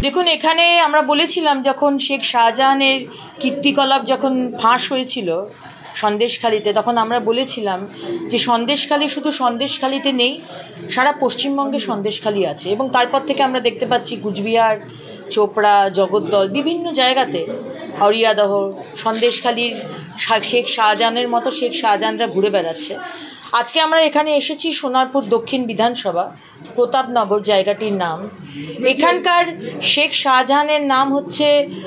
দেখুন, এখানে আমরা বলেছিলাম যখন শেখ শাহজাহানের কীর্তিকলাপ যখন ফাঁস হয়েছিল সন্দেশখালিতে, তখন আমরা বলেছিলাম যে সন্দেশখালি শুধু সন্দেশখালিতে নেই, সারা পশ্চিমবঙ্গে সন্দেশখালি আছে। এবং তারপর থেকে আমরা দেখতে পাচ্ছি কুচবিহার, চোপড়া, জগদ্দল, বিভিন্ন জায়গাতে হরিয়াদহ, সন্দেশখালির শেখ শাহজাহানের মতো শেখ শাহজাহানরা ঘুরে বেড়াচ্ছে। আজকে আমরা এখানে এসেছি সোনারপুর দক্ষিণ বিধানসভা, প্রতাপনগর জায়গাটির নাম। এখানকার শেখ শাহজাহানের নাম হচ্ছে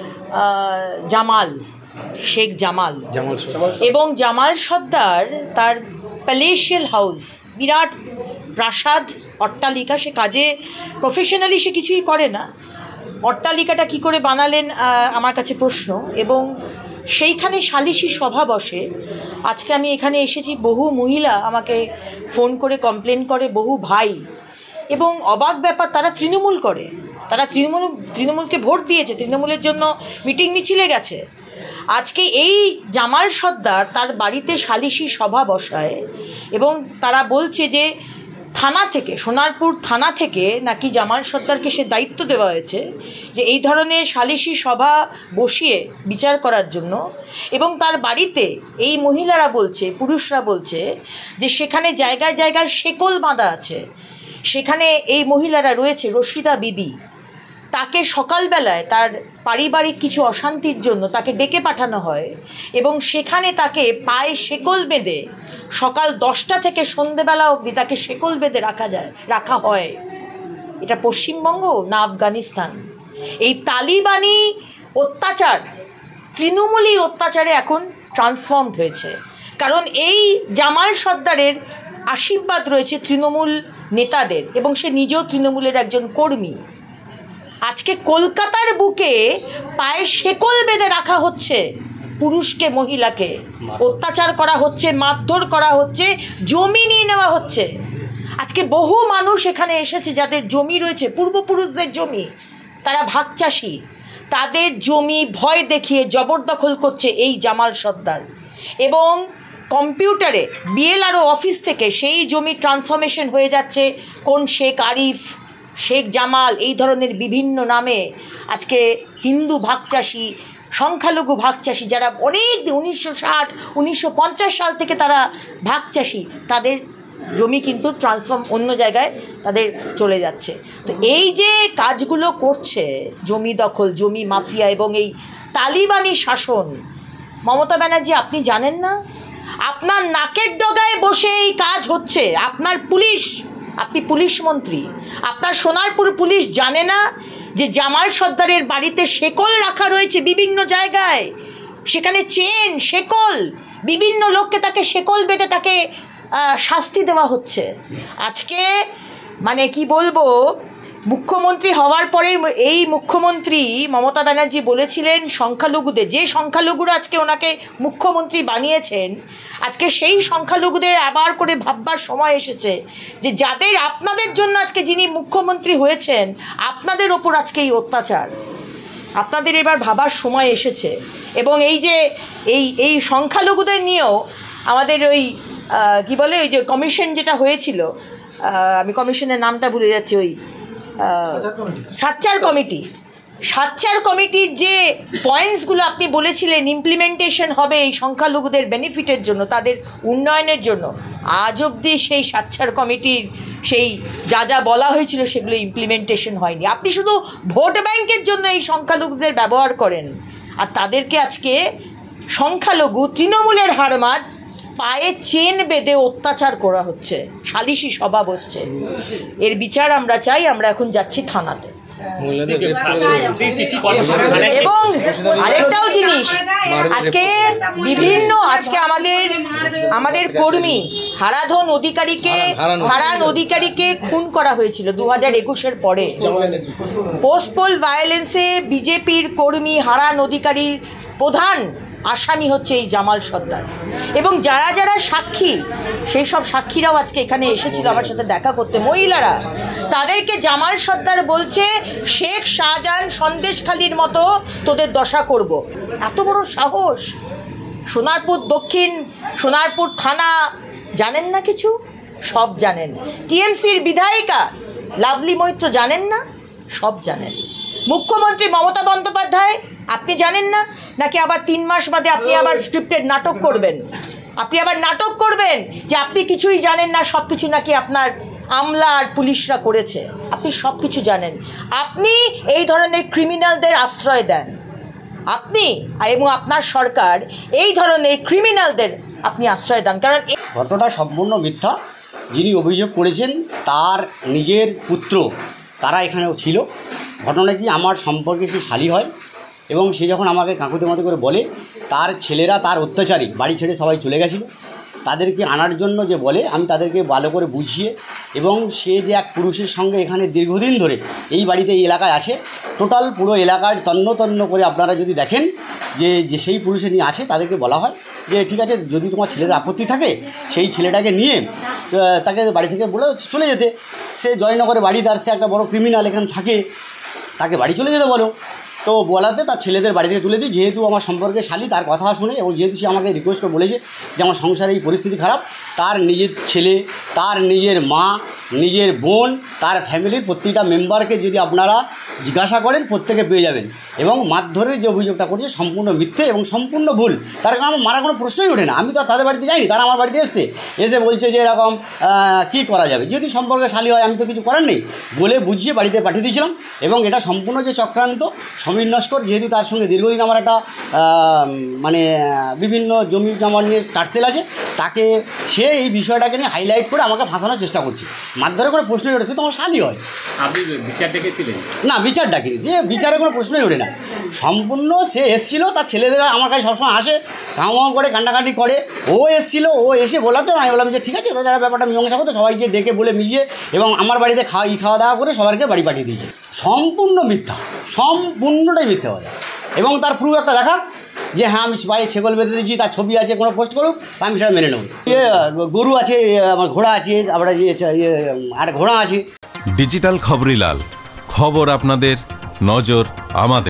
জামাল, শেখ জামাল। এবং জামাল সর্দার তার প্যালেশিয়াল হাউস, বিরাট প্রাসাদ, অট্টালিকা, সে কাজে প্রফেশনালি সে কিছুই করে না। অট্টালিকাটা কি করে বানালেন আমার কাছে প্রশ্ন। এবং সেইখানে সালিশি সভা বসে। আজকে আমি এখানে এসেছি, বহু মহিলা আমাকে ফোন করে কমপ্লেন করে, বহু ভাই। এবং অবাক ব্যাপার, তারা তৃণমূল করে, তারা তৃণমূলকে ভোট দিয়েছে, তৃণমূলের জন্য মিটিং মিছিলে গেছে। আজকে এই জামাল সর্দার তার বাড়িতে সালিশি সভা বসায় এবং তারা বলছে যে থানা থেকে, সোনারপুর থানা থেকে নাকি জামাল সর্দারকে সে দায়িত্ব দেওয়া হয়েছে যে এই ধরনের সালিশি সভা বসিয়ে বিচার করার জন্য। এবং তার বাড়িতে এই মহিলারা বলছে, পুরুষরা বলছে যে সেখানে জায়গায় জায়গায় শেকল বাঁধা আছে। সেখানে এই মহিলারা রয়েছে, রশিদা বিবি, তাকে সকালবেলায় তার পারিবারিক কিছু অশান্তির জন্য তাকে ডেকে পাঠানো হয় এবং সেখানে তাকে পায়ে শেকল বেঁধে সকাল 10টা থেকে সন্ধেবেলা অবধি তাকে শেকল বেঁধে রাখা হয়। এটা পশ্চিমবঙ্গ না আফগানিস্তান? এই তালিবানি অত্যাচার তৃণমূলী অত্যাচারে এখন ট্রান্সফর্মড হয়েছে, কারণ এই জামাল সর্দারের আশীর্বাদ রয়েছে তৃণমূল নেতাদের এবং সে নিজেও তৃণমূলের একজন কর্মী। আজকে কলকাতার বুকে পায়ে শেকল বেঁধে রাখা হচ্ছে, পুরুষকে মহিলাকে অত্যাচার করা হচ্ছে, মারধর করা হচ্ছে, জমি নিয়ে নেওয়া হচ্ছে। আজকে বহু মানুষ এখানে এসেছে যাদের জমি রয়েছে, পূর্বপুরুষদের জমি, তারা ভাগ চাষি, তাদের জমি ভয় দেখিয়ে জবরদখল করছে এই জামাল সর্দার। এবং কম্পিউটারে বিএলআরও অফিস থেকে সেই জমি ট্রান্সফরমেশন হয়ে যাচ্ছে কোন শেখ আরিফ, শেখ জামাল, এই ধরনের বিভিন্ন নামে। আজকে হিন্দু ভাগচাষি, সংখ্যালঘু ভাগচাষি, যারা অনেক 1960 1950 সাল থেকে তারা ভাগচাষি, তাদের জমি কিন্তু ট্রান্সফর্ম অন্য জায়গায় তাদের চলে যাচ্ছে। তো এই যে কাজগুলো করছে, জমি দখল, জমি মাফিয়া এবং এই তালিবানি শাসন, মমতা ব্যানার্জি আপনি জানেন না? আপনার নাকের ডগায় বসে এই কাজ হচ্ছে। আপনার পুলিশ, আপনি পুলিশ মন্ত্রী, আপনার সোনারপুর পুলিশ জানে না যে জামাল সর্দারের বাড়িতে শেকল রাখা রয়েছে বিভিন্ন জায়গায়? সেখানে চেন, শেকল, বিভিন্ন লোককে তাকে শেকল বেঁধে তাকে শাস্তি দেওয়া হচ্ছে। আজকে মানে কি বলবো, মুখ্যমন্ত্রী হওয়ার পরে এই মুখ্যমন্ত্রী মমতা ব্যানার্জি বলেছিলেন সংখ্যালঘুদের, যে সংখ্যালঘুরা আজকে ওনাকে মুখ্যমন্ত্রী বানিয়েছেন, আজকে সেই সংখ্যালঘুদের আবার করে ভাববার সময় এসেছে যে যাদের, আপনাদের জন্য আজকে যিনি মুখ্যমন্ত্রী হয়েছেন, আপনাদের ওপর আজকে এই অত্যাচার, আপনাদের এবার ভাবার সময় এসেছে। এবং এই যে এই সংখ্যালঘুদের নিয়েও আমাদের ওই কি বলে, ওই যে কমিশন যেটা হয়েছিল, আমি কমিশনের নামটা ভুলে যাচ্ছি, ওই সাচ্চার কমিটির যে পয়েন্টসগুলো আপনি বলেছিলেন ইমপ্লিমেন্টেশন হবে এই সংখ্যালঘুদের বেনিফিটের জন্য, তাদের উন্নয়নের জন্য, আজ অবধি সেই সাচ্চার কমিটির সেই যা যা বলা হয়েছিল সেগুলো ইমপ্লিমেন্টেশন হয়নি। আপনি শুধু ভোট ব্যাংকের জন্য এই সংখ্যালঘুদের ব্যবহার করেন, আর তাদেরকে আজকে সংখ্যালঘু তৃণমূলের হারমাদ পায়ে চেন বেঁধে অত্যাচার করা হচ্ছে, সালিশি সভা বসছে। এর বিচার আমরা চাই। আমরা এখন যাচ্ছি থানাতে। এবং আরেকটাও জিনিস, আজকে আমাদের কর্মী হারাধন অধিকারীকে খুন করা হয়েছিল 2021-এর পরে। পোস্টপোল ভায়োলেন্সে বিজেপির কর্মী হারান অধিকারীর প্রধান আসামি হচ্ছে এই জামাল সর্দার। এবং যারা যারা সাক্ষী, সেই সব সাক্ষীরাও আজকে এখানে এসেছিল আমার সাথে দেখা করতে, মহিলারা, তাদেরকে জামাল সর্দার বলছে শেখ শাহজাহান সন্দেশখালির মতো তোদের দশা করব। এত বড় সাহস! সোনারপুর দক্ষিণ, সোনারপুর থানা জানেন না কিছু? সব জানেন। টিএমসির বিধায়িকা লাভলি মৈত্র জানেন না? সব জানেন। মুখ্যমন্ত্রী মমতা বন্দ্যোপাধ্যায় আপনি জানেন না, নাকি আবার 3 মাস বাদে আপনি আবার স্ক্রিপ্টেড নাটক করবেন? আপনি আবার নাটক করবেন যে আপনি কিছুই জানেন না, সব কিছু নাকি আপনার আমলা আর পুলিশরা করেছে। আপনি সব কিছু জানেন। আপনি এই ধরনের ক্রিমিনালদের আশ্রয় দেন, আপনি এবং আপনার সরকার এই ধরনের ক্রিমিনালদের আপনি আশ্রয় দেন। কারণ ঘটনাটা সম্পূর্ণ মিথ্যা। যিনি অভিযোগ করেছেন তার নিজের পুত্র তারা এখানেও ছিল। ঘটনা কি, আমার সম্পর্কে সে শালী হয় এবং সে যখন আমাকে কাকুতে মতো করে বলে তার ছেলেরা তার অত্যাচারী বাড়ি ছেড়ে সবাই চলে গেছিলো, তাদেরকে আনার জন্য যে বলে আমি তাদেরকে ভালো করে বুঝিয়ে, এবং সে যে এক পুরুষের সঙ্গে এখানে দীর্ঘদিন ধরে এই বাড়িতে এই এলাকায় আছে, টোটাল পুরো এলাকার তন্ন তন্ন করে আপনারা যদি দেখেন যে সেই পুরুষে নিয়ে আছে, তাদেরকে বলা হয় যে ঠিক আছে যদি তোমার ছেলেদের আপত্তি থাকে সেই ছেলেটাকে নিয়ে তাকে বাড়ি থেকে বলে চলে যেতে। সে জয়নগরে বাড়ি, তার সে একটা বড় ক্রিমিনাল এখানে থাকে, তাকে বাড়ি চলে যেতে বলো। তো বলাতে তার ছেলেদের বাড়ি থেকে তুলে দিই, যেহেতু আমার সম্পর্কে শালী তার কথা শুনে, এবং যেহেতু সে আমাকে রিকোয়েস্ট করে বলেছে যে আমার সংসারে এই পরিস্থিতি খারাপ, তার নিজের ছেলে, তার নিজের মা, নিজের বোন, তার ফ্যামিলির প্রত্যেকটা মেম্বারকে যদি আপনারা জিজ্ঞাসা করেন প্রত্যেকে পেয়ে যাবেন। এবং মারধরের যে অভিযোগটা করছে সম্পূর্ণ মিথ্যে এবং সম্পূর্ণ ভুল। তার কারণ আমার মারার কোনো প্রশ্নই ওঠে না। আমি তো তাদের বাড়িতে যাইনি, তারা আমার বাড়িতে এসে বলছে যে এরকম কী করা যাবে, যেহেতু সম্পর্কে শালী হয় আমি তো কিছু করার নেই বলে বুঝিয়ে বাড়িতে পাঠিয়ে দিয়েছিলাম। এবং এটা সম্পূর্ণ যে চক্রান্ত, সমীর নস্কর, যেহেতু তার সঙ্গে দীর্ঘদিন আমার একটা মানে বিভিন্ন জমি জমা নিয়ে টার্সেল আছে, তাকে সে এই বিষয়টাকে নিয়ে হাইলাইট করে আমাকে ফাঁসানোর চেষ্টা করছে। মারধরের কোনো প্রশ্নই ওঠে, সে তো আমার শালী হয়। আপনি বিচার ডেকেছিলেন? না, বিচার ডাকিনি, যে বিচারের কোনো প্রশ্নই ওঠে না। সম্পূর্ণ সে এসেছিল, তার ছেলেদেরা আমার কাছে সবসময় আসে, কাউমাউ করে কান্নাকাটি করে। ও এসেছিলো, ও এসে বলাতে আমি বললাম যে ঠিক আছে তারা ব্যাপারটা মীমাংসা করতে, সবাইকে ডেকে বলে মিশিয়ে এবং আমার বাড়িতে খাওয়া দাওয়া করে সবাইকে বাড়ি পাঠিয়ে দিয়েছে। সম্পূর্ণ মিথ্যা, সম্পূর্ণটাই মিথ্যা কথা। এবং তার প্রুফ একটা দেখা যে হ্যাঁ আমি বাইরে ছেগল বেঁধে দিয়েছি, তার ছবি আছে, কোনো পোস্ট করুক আমি সেটা মেনে নেব। গরু আছে, আমার ঘোড়া আছে, আবার আর ঘোড়া আছে। ডিজিটাল খবরিলাল, খবর আপনাদের, নজর আমাদের।